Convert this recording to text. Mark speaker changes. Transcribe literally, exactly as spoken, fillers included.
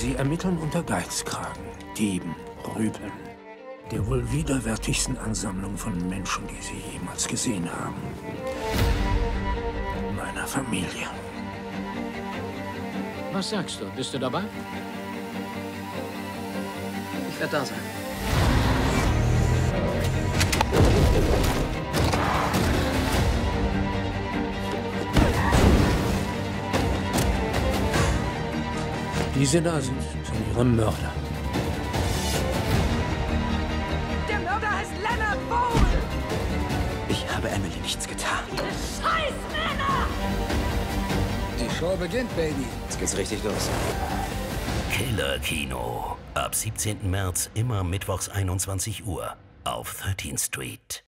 Speaker 1: Sie ermitteln unter Geizkragen, Dieben, Rüpeln. Der wohl widerwärtigsten Ansammlung von Menschen, die Sie jemals gesehen haben. Meiner Familie.
Speaker 2: Was sagst du? Bist du dabei?
Speaker 3: Ich werde da sein.
Speaker 1: Diese da sind, sind Ihre Mörder.
Speaker 4: Der Mörder heißt Leonard Bowl!
Speaker 3: Ich habe Emily nichts getan.
Speaker 4: Ihr Scheißmänner!
Speaker 2: Die Show beginnt, Baby.
Speaker 3: Jetzt geht's richtig los.
Speaker 5: Killer Kino. Ab siebzehnten März immer mittwochs einundzwanzig Uhr auf thirteenth Street.